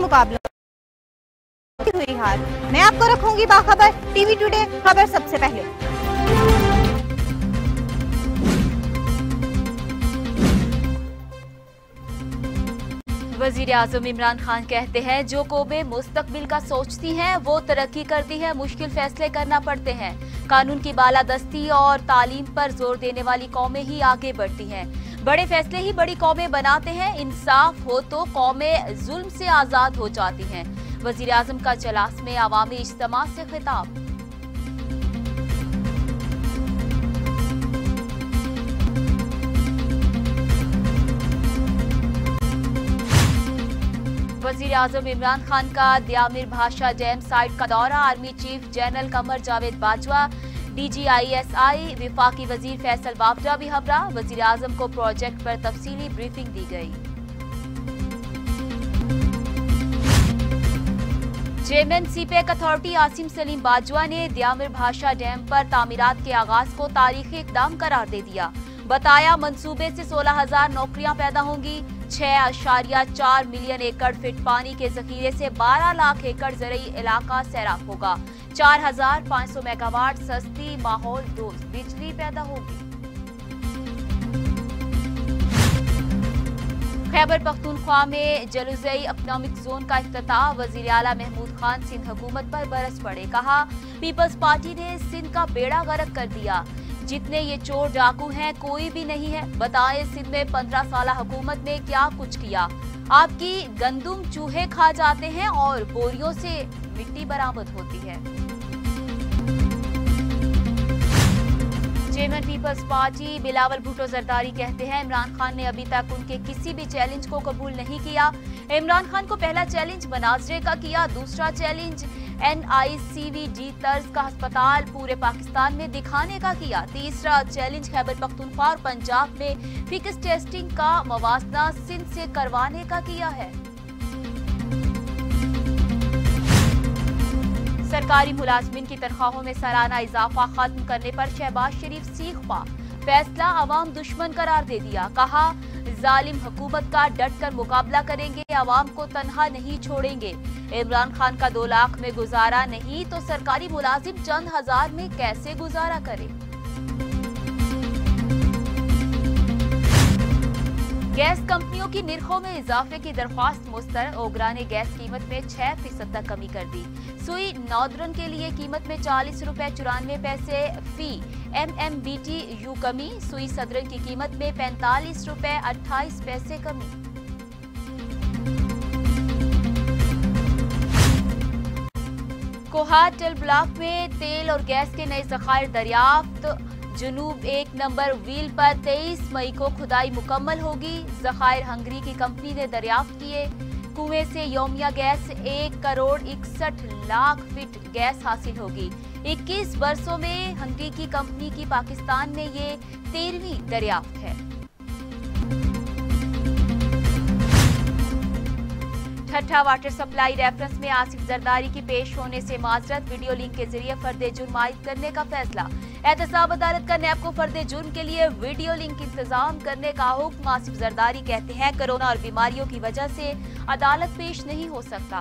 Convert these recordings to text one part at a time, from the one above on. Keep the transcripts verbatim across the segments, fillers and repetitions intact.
मुकाबला हुई हार। मैं आपको रखूंगी बाखबर। टीवी टुडे खबर सबसे पहले। वजीर आजम इमरान खान कहते हैं, जो कौमें मुस्तकबिल का सोचती हैं वो तरक्की करती हैं, मुश्किल फैसले करना पड़ते हैं। कानून की बालादस्ती और तालीम पर जोर देने वाली कौमें ही आगे बढ़ती हैं। बड़े फैसले ही बड़ी कौमें बनाते हैं। इंसाफ हो तो कौमें जुल्म से आजाद हो जाती हैं। वजीर आजम का चलास में अवामी इज्तिमा से खिताब। वजीर आजम इमरान खान का दियामिर भाषा डैम साइट का दौरा। Army chief general Qamar Javed Bajwa, DGISI, विफाकी वजीर फैसल वापडा भी हमरा। वजीर आजम को प्रोजेक्ट पर तफसीली ब्रीफिंग दी गई। चेयरमैन सीपैक अथॉरिटी आसिम सलीम बाजवा ने दियामिर भाषा डैम पर तामीरात के आगाज को तारीखी इकदाम करार दे दिया। बताया, मंसूबे से सोलह हजार नौकरियां पैदा होंगी। छह अशारिया चार मिलियन एकड़ फिट पानी के जखीरे से बारह लाख एकड़ ज़रई इलाका सैराब होगा। चार हजार पाँच सौ मेगावाट सस्ती माहौल डोज बिजली पैदा होगी। खैबर पख्तूनख्वा में जलूज़ई इकनॉमिक जोन का इफ्तिताह। वज़ीर आला महमूद खान सिंध हुकूमत पर बरस पड़े। कहा, पीपल्स पार्टी ने सिंध का बेड़ा गर्क कर दिया। जितने ये चोर डाकू हैं कोई भी नहीं है। बताएं, सिंध में पंद्रह साल हुकूमत ने क्या कुछ किया। आपकी गंदुम चूहे खा जाते हैं और बोरियों से मिट्टी बरामद होती है। चेयरमैन पीपल्स पार्टी बिलावल भुट्टो जरदारी कहते हैं, इमरान खान ने अभी तक उनके किसी भी चैलेंज को कबूल नहीं किया। इमरान खान को पहला चैलेंज मनाजरे का किया, दूसरा challenge N I C V D तर्ज का अस्पताल पूरे पाकिस्तान में दिखाने का किया, तीसरा चैलेंज खैबर पख्तूनख्वा और पंजाब में फिक्स टेस्टिंग का मवाजना सिंध से करवाने का किया है। सरकारी मुलाजमीन की तनख्वाहों में सालाना इजाफा खत्म करने पर शहबाज शरीफ सीख पा, फैसला अवाम दुश्मन करार दे दिया। कहा, जालिम हुकूमत का डट कर मुकाबला करेंगे, अवाम को तनहा नहीं छोड़ेंगे। इमरान खान का दो लाख में गुजारा नहीं तो सरकारी मुलाजिम चंद हजार में कैसे गुजारा करे। गैस कंपनियों की निर्खों में इजाफे की दरख्वास्त मुस्तरद। ओगरा ने गैस कीमत में छह फीसद तक कमी कर दी। सुई नॉर्दर्न के लिए कीमत में चालीस रुपए चौरानवे पैसे फी M M B T U कमी। सुई सदरन की कीमत में पैंतालीस रुपए अट्ठाईस पैसे कमी। कोहाटल ब्लॉक में तेल और गैस के नए जखायर दरियाफ्त। जुनूब एक नंबर व्हील पर तेईस मई को खुदाई मुकम्मल होगी। जखायर हंगरी की कंपनी ने दरियाफ्त किए। कुएं से योमिया गैस एक करोड़ इकसठ लाख फीट गैस हासिल होगी। इक्कीस बरसों में हंगरी की कंपनी की पाकिस्तान में ये तेरहवीं दरियाफ्त है। ठट्ठा वाटर सप्लाई रेफरेंस में आसिफ जरदारी की पेश होने से माजरत। वीडियो लिंक के जरिए फर्दे जुर्म आयद करने का फैसला। एहतसाब अदालत का नैब को फर्दे जुर्म के लिए वीडियो लिंक इंतजाम करने का हुक्म। आसिफ जरदारी कहते हैं, कोरोना और बीमारियों की वजह से अदालत पेश नहीं हो सकता।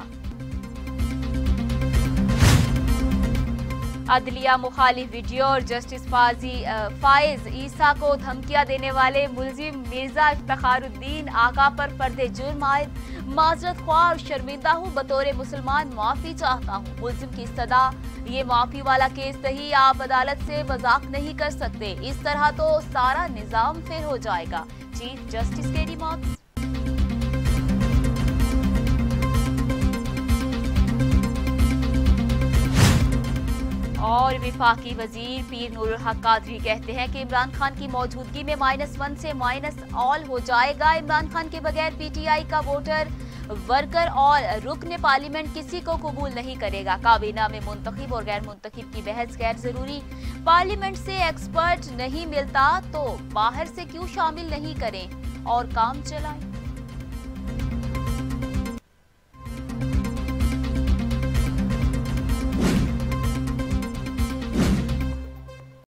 अदलिया मुखालिफ वीडियो और जस्टिस फाजी फाइज ईसा को धमकियां देने वाले मुलजिम मिर्जा इफ्तिखारुद्दीन आका पर फर्दे जुर्म आयद। माजरत ख्वाह और शर्मिंदा हूँ, बतौर मुसलमान माफी चाहता हूँ। मुलजिम की सदा, ये माफी वाला केस नहीं, आप अदालत से मजाक नहीं कर सकते। इस तरह तो सारा निजाम फेल हो जाएगा। चीफ जस्टिस के रिमार्क्स। और विफाकी वजीर पीर नूरुल हक कादरी कहते हैं कि इमरान खान की मौजूदगी में माइनस वन से माइनस ऑल हो जाएगा। इमरान खान के बगैर पीटीआई का वोटर, वर्कर और रुकन पार्लियामेंट किसी को कबूल नहीं करेगा। काबीना में मुंतखिब और गैर मुंतखिब की बहस गैर जरूरी। पार्लियामेंट से एक्सपर्ट नहीं मिलता तो बाहर से क्यों शामिल नहीं करें और काम चलाएं।